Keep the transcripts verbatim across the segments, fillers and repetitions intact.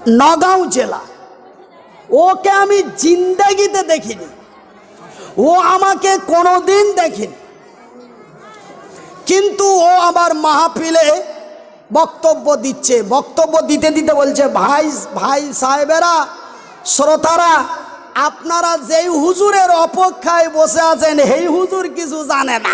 নগাঁও জেলা। ওকে আমি জিন্দেগিতে দেখিনি, ও আমাকে কোনোদিন দেখেনি, কিন্তু ও আমার মাহফিলে বক্তব্য দিচ্ছে। বক্তব্য দিতে দিতে বলছে, ভাই ভাই সাহেবেরা, শ্রোতারা, আপনারা যেই হুজুরের অপেক্ষায় বসে আছেন এই হুজুর কিছু জানে না।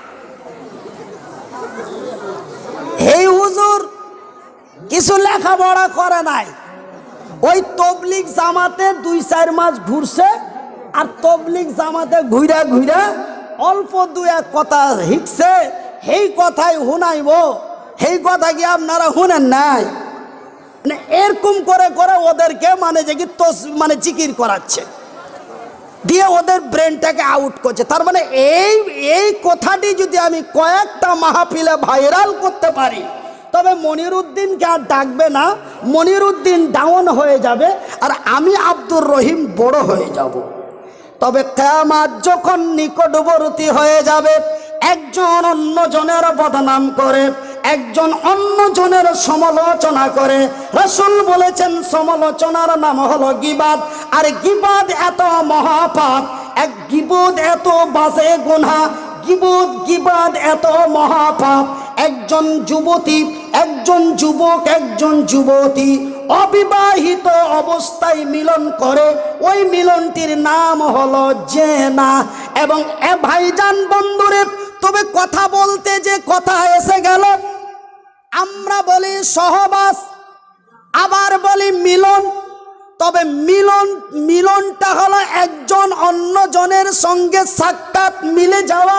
এই হুজুর কিছু লেখাপড়া করে নাই, ওই তবলিগ জামাতে দুই চার মাস ঘুরছে, আর তবলিগ জামাতে ঘুরে ঘুরে অল্প দু এক কথা শিখছে, সেই কথাই শুনাইব, সেই কথা কি আপনারা শুনেন নাই? মানে এরকম করে করে ওদেরকে মানে যে কি তো মানে জিকির করাচ্ছে, দিয়ে ওদের ব্রেনটাকে আউট করছে। তার মানে এই এই কথাটি যদি আমি কয়েকটা মাহফিলে ভাইরাল করতে পারি, তবে মনিরুদ্দিনকে আর ডাকবে না, মনিরুদ্দিন ডাউন হয়ে যাবে, আর আমি আব্দুর রহিম বড় হয়ে যাব। তবে কিয়ামত যখন নিকটবর্তী হয়ে যাবে, একজন অন্য জনের বদনাম করে, একজন অন্য জনের সমালোচনা করে, রাসূল বলেছেন সমালোচনার নাম হলো গীবাত। আর গীবাত এত মহাপাপ, এক গীবত এত বাজে গুনাহ, গীবত গীবাত এত মহাপাপ। একজন যুবতী, একজন যুবক, একজন যুবতী অবিবাহিত অবস্থায় মিলন করে, ওই মিলনটির নাম হলো জেনা। এবং এ ভাইজান বন্ধুরে, তবে কথা বলতে যে কথা এসে গেল, আমরা বলি সহবাস, আবার বলি মিলন। তবে মিলন মিলনটা হলো একজন অন্য জনের সঙ্গে সাক্ষাৎ মিলে যাওয়া।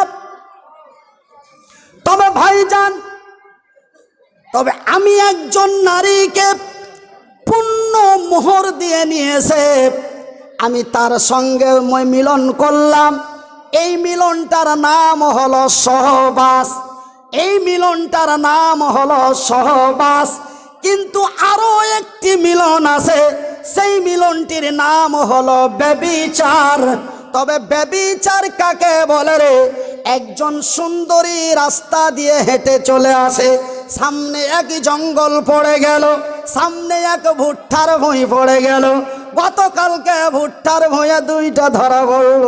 তবে ভাইজান, তবে আমি একজন নারীকে পূর্ণ মোহর দিয়ে নিয়েছে, আমি তার সঙ্গে মিলন করলাম, এই মিলনটার নাম হলো সহবাস, এই মিলনটার নাম হলো সহবাস। কিন্তু আরো একটি মিলন আছে, সেই মিলনটির নাম হলো ব্যভিচার। তবে ব্যভিচার কাকে বলে রে? একজন সুন্দরী রাস্তা দিয়ে হেঁটে চলে আসে, সামনে এক জঙ্গল পড়ে গেল, সামনে এক ভুট্টার ভুঁই পড়ে গেল। গতকালকে ভুট্টার ভুঁয়ে দুইটা ধরা পড়ল,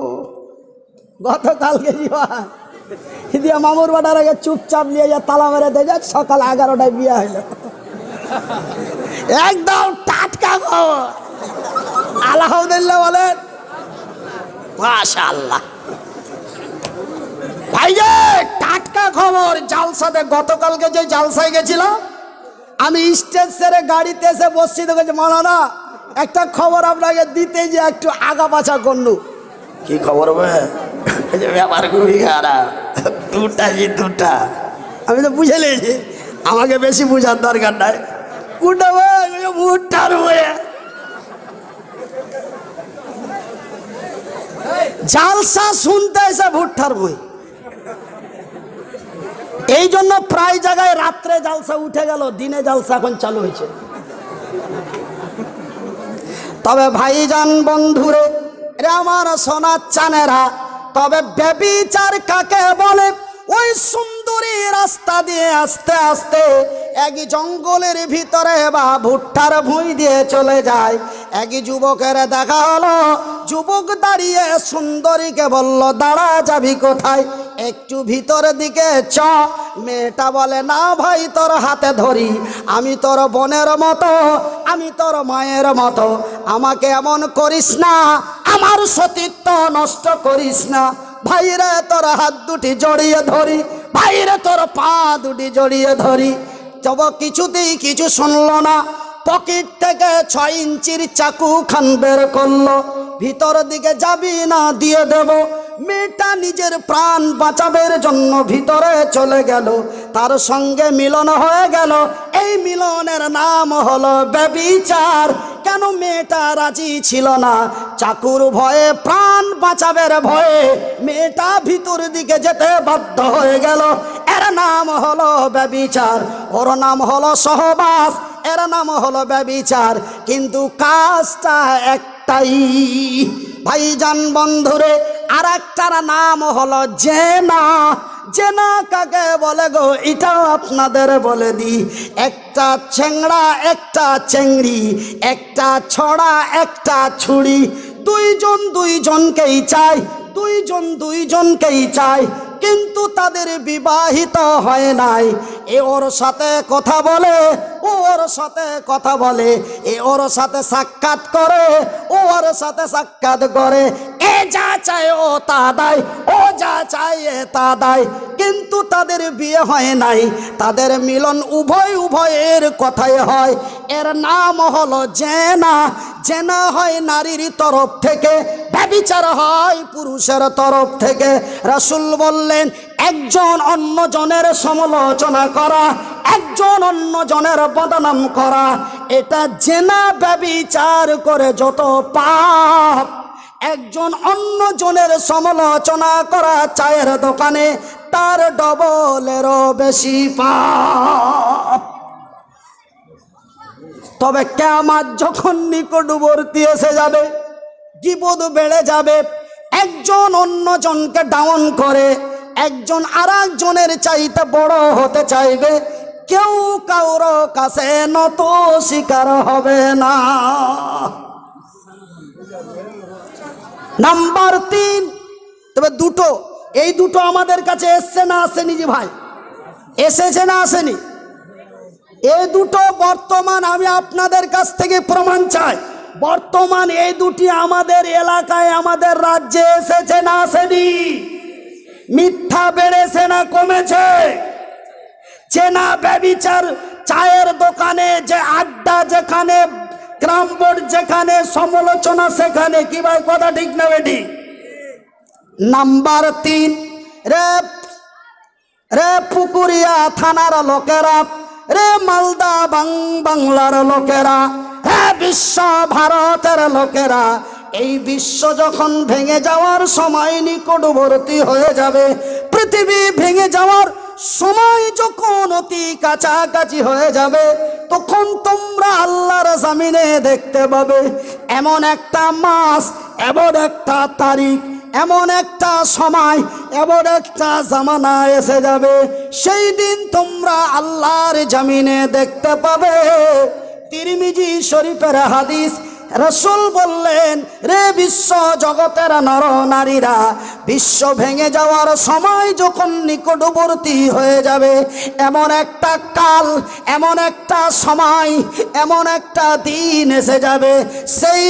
গতকালকে দিয়া মামুর বাটার আগে চুপচাপ নিয়ে যা তালা মেরে দিয়ে সকাল এগারোটায় বিয়ে হইল। একদম টাটকা খবর, আলহামদুলিল্লাহ বলেন, মাশাআল্লাহ। ভাই যে টাটকা খবর, জালসাতে গতকালকে যে জালসায় গেছিলাম, আমি স্টেজ ছেড়ে গাড়িতে এসে বসছি, তো গেছি মাওলানা একটা খবর আপনাকে দিতে, যে একটু আগা পাছা করলু। কি খবর ভাই? ব্যাপার খুবই খারাপ, দুটা জি দুটা। আমি তো বুঝে নিয়েছি, আমাকে বেশি বুঝার দরকার নাই। কুটা ভাই ভুট্টার বয়ে জালসা শুনতে এসে ভুট্টার বই। এই জন্য প্রায় জায়গায় রাত্রে জালসা উঠে গেল, দিনে জালসা এখন চালু হয়েছে। তবে ভাইজান বন্ধুরে, রে আমার সোনার চানেরা, তবে ব্যভিচার কাকে বলে? ওই সুন্দরী রাস্তা দিয়ে আস্তে আস্তে এক জঙ্গলের ভিতরে বা ভুট্টার ভুঁই দিয়ে চলে যায়। এক যুবকের দেখা হলো, যুবক দাঁড়িয়ে সুন্দরীকে বলল, দাঁড়া যাবি কোথায়, একটু ভিতরের দিকে চ। মেয়েটা বলে, না ভাই তোর হাতে ধরি, আমি তোর বোনের মতো, আমি তোর মায়ের মতো, আমাকে এমন করিস না, আমার সতীত্ব নষ্ট করিস না। ভাইরে তোর হাত দুটি জড়িয়ে ধরি, ভাইরে তোর পা দুটি জড়িয়ে ধরি। তবে কিছুতেই কিছু শুনলো না, পকেট থেকে ছয় ইঞ্চির চাকু খান বের করলো, ভিতর দিকে যাবি না, দিয়ে দেব। মেয়েটা নিজের প্রাণ বাঁচাবের জন্য ভিতরে চলে গেল, তার সঙ্গে মিলন হয়ে গেল। এই মিলনের নাম হলো ব্যভিচার। কেন মেয়েটা রাজি ছিল না? চাকুর ভয়ে, প্রাণ বাঁচাবের ভয়ে মেয়েটা ভিতর দিকে যেতে বাধ্য হয়ে গেল। এর নাম হলো ব্যভিচার, ওর নাম হলো সহবাস, এর নাম হলো ব্যভিচার। কিন্তু কাজটা একটাই ভাইজান বন্ধুরে, আর একটার নাম হলো জেনা। জেনা কাকে বলে গো এটাও আপনাদের বলে দি। একটা চ্যাংড়া একটা চেংড়ি, একটা ছড়া একটা ছুরি, দুইজন দুইজনকেই চায়, দুইজন দুইজনকেই চায়, কিন্তু তাদের বিবাহিত হয় নাই। এ ওর সাথে কথা বলে, ও ওর সাথে কথা বলে, এ ওর সাথে সাক্ষাৎ করে, ও ওর সাথে সাক্ষাৎ করে, এ যা চায় ও তা দেয়, ও যা চায় এ তা দেয়, কিন্তু তাদের বিয়ে হয় নাই। তাদের মিলন উভয় উভয়ের কথাই হয়। এর নাম হলো জেনা। জেনা হয় নারীর তরফ থেকে, ব্যভিচার হয় পুরুষের তরফ থেকে। রাসূল বললেন একজন অন্য জনের সমালোচনা করা, একজন অন্য জনের বদনাম করা, এটা জেনা ব্যভিচার করে যত পাপ, একজন অন্য জনের সমালোচনা করা চায়ের দোকানে তার ডবলেরও বেশি পাপ। তবে কিয়ামত যখন নিকটবর্তী এসে যাবে, বিপদ বেড়ে যাবে, একজন অন্য জনকে ডাউন করে একজন আর একজনের চাইতে বড় হতে চাইবে, কেউ কারোর কাছে নত স্বীকার হবে না। নাম্বার তিন, তবে দুটো, এই দুটো আমাদের কাছে এসছে না আসেনি জি ভাই? এসেছে না আসেনি? এই দুটো বর্তমান আমি আপনাদের কাছ থেকে প্রমাণ চাই, বর্তমান এই দুটি আমাদের এলাকায় আমাদের রাজ্যে এসেছে না আসেনি? মিথ্যা বেড়েছে না কমেছে? চেনা ব্যভিচার, চায়ের দোকানে যে আড্ডা, যেখানে গ্রামবোর্ড, যেখানে সমালোচনা, সেখানে কি ভাই কথা ঠিক না বেটি? নাম্বার তিন, রে রে পুকুরিয়া থানার লোকেরা, রে মালদা বাং বাংলার লোকেরা, হে বিশ্ব ভারতের লোকেরা, এই বিশ্ব যখন ভেঙে যাওয়ার সময় নিকটবর্তী হয়ে যাবে, পৃথিবী ভেঙে যাওয়ার সময় যখন অতি কাছাকাছি হয়ে যাবে, তখন তোমরা আল্লাহর জমিনে দেখতে পাবে এমন একটা মাস, এমন একটা তারিখ, এমন একটা সময়, এমন একটা জামানা এসে যাবে, সেই দিন তোমরা আল্লাহর জমিনে দেখতে পাবে। তিরমিজি শরীফের হাদিস, রাসূল বললেন, রে বিশ্ব জগতের নর নারীরা, বিশ্ব ভেঙে যাওয়ার সময় যখন নিকটবর্তী হয়ে যাবে, এমন একটা কাল, এমন একটা সময়, এমন একটা দিন এসে যাবে, সেই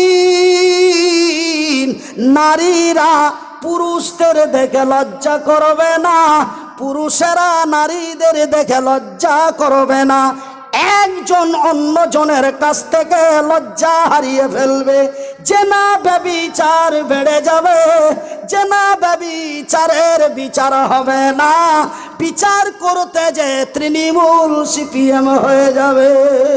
দিন নারীরা পুরুষদের দেখে লজ্জা করবে না, পুরুষেরা নারীদের দেখে লজ্জা করবে না, একজন অন্য জনের কাছ থেকে লজ্জা হারিয়ে ফেলবে। জেনা ব্যভিচার বেড়ে যাবে, জেনা ব্যভিচারের বিচার হবে না, বিচার করতে যে তৃণমূল সিপিএম হয়ে যাবে,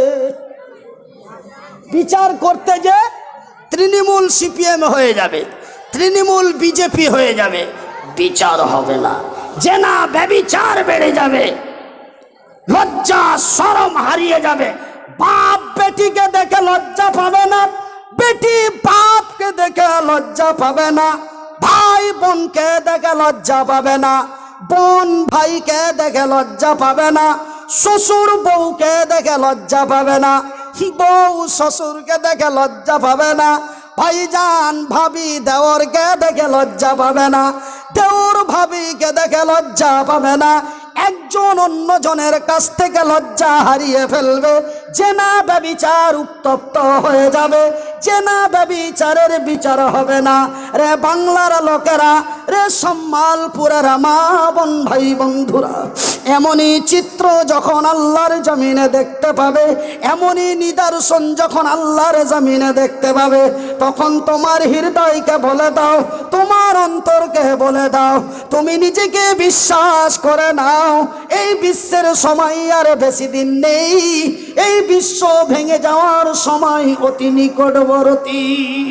বিচার করতে যে তৃণমূল সিপিএম হয়ে যাবে, তৃণমূল বিজেপি হয়ে যাবে, বিচার হবে না। জেনা ব্যভিচার বেড়ে যাবে, লজ্জা শরম হারিয়ে যাবে, বাপ বেটিকে দেখে লজ্জা পাবে না, বেটি বাপকে দেখে লজ্জা পাবে না, ভাই বোনকে দেখে লজ্জা পাবে না, বোন ভাইকে দেখে লজ্জা পাবে না, শ্বশুর বউকে দেখে লজ্জা পাবে না, বউ শ্বশুরকে দেখে লজ্জা পাবে না, ভাইজান ভাবি দেওরকে দেখে লজ্জা পাবে না, দেওর ভাবিকে দেখে লজ্জা পাবে না, একজন অন্য জনের কাছ থেকে লজ্জা হারিয়ে ফেলবে, জেনা ব্যভিচার উত্তপ্ত হয়ে যাবে, জেনা ব্যভিচারের বিচার হবে না। রে বাংলার লোকেরা, রে সম্মালপুরের মা বোন ভাই বন্ধুরা, এমনই চিত্র যখন আল্লাহর জমিনে দেখতে পাবে, এমনই নিদর্শন যখন আল্লাহর জমিনে দেখতে পাবে, তখন তোমার হৃদয়কে বলে দাও, তোমার অন্তরকে বলে দাও, তুমি নিজেকে বিশ্বাস করে নাও, এই বিশ্বের সময় আর বেশি দিন নেই, এই বিশ্ব ভেঙে যাওয়ার সময় অতি নিকটবর্তী,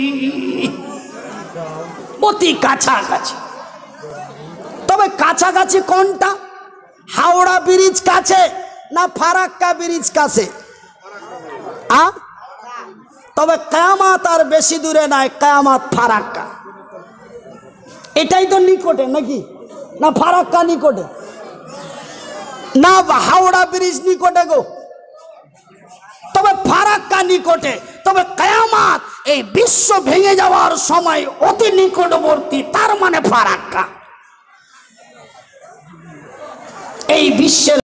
অতি কাছাকাছি। তবে কাছাকাছি কোনটা? হাওড়া ব্রিজ কাছে না ফারাক্কা ব্রিজ কাছে? আ তবে কিয়ামত আর বেশি দূরে নাই, কিয়ামত ফারাক্কা, এটাই তো নিকটে নাকি? না ফারাক্কা নিকটে, না হাওড়া ব্রিজ নিকটে গো, তবে ফারাক্কা নিকটে। তবে কিয়ামত এই বিশ্ব ভেঙে যাওয়ার সময় অতি নিকটবর্তী, তার মানে ফারাক্কা। এই বিশ্বের